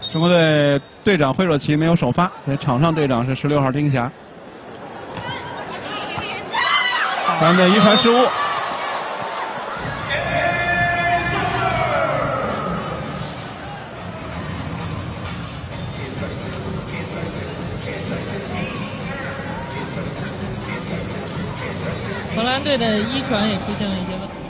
中国队队长惠若琪没有首发，所以场上队长是16号丁霞。咱们的一传失误。 荷兰队的一传也出现了一些问题。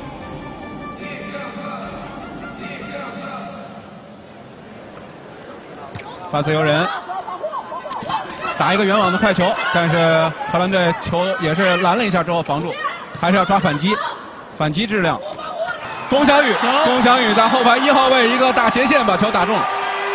发自由人，打一个远网的快球，但是荷兰队球也是拦了一下之后防住，还是要抓反击，反击质量。龚翔宇在后排1号位一个大斜线把球打中了。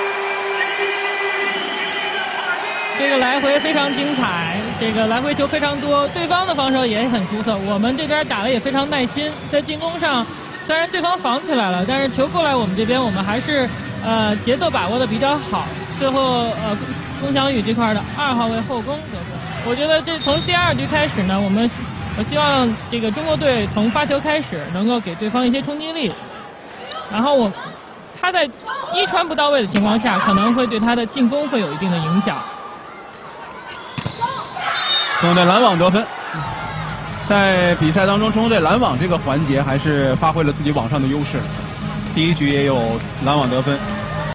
这个来回非常精彩，这个来回球非常多，对方的防守也很出色，我们这边打得也非常耐心，在进攻上虽然对方防起来了，但是球过来我们这边我们还是节奏把握的比较好。 最后，龚翔宇这块的2号位后攻得分。我觉得这从第2局开始呢，我希望这个中国队从发球开始能够给对方一些冲击力，然后他在一传不到位的情况下，可能会对他的进攻会有一定的影响。 中国队拦网得分，在比赛当中，中国队拦网这个环节还是发挥了自己网上的优势。第1局也有拦网得分。